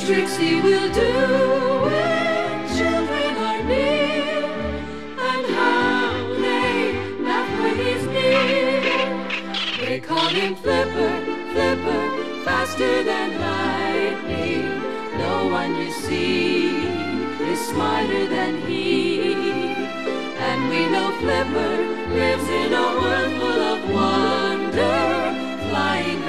tricks he will do when children are near, and how they laugh when he's near. They call him Flipper, Flipper, faster than lightning. No one you see is smarter than he. And we know Flipper lives in a world full of wonder, flying